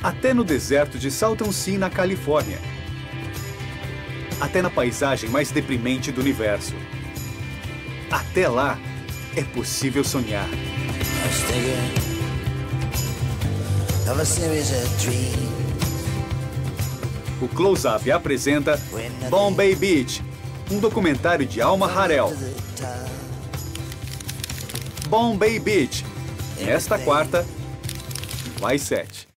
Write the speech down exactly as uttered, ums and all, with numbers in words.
até no deserto de Salton Sea, na Califórnia. Até na paisagem mais deprimente do universo. Até lá, é possível sonhar. O Close-Up apresenta Bombay Beach, um documentário de Alma Har'el. Bombay Beach, nesta quarta, no i sete.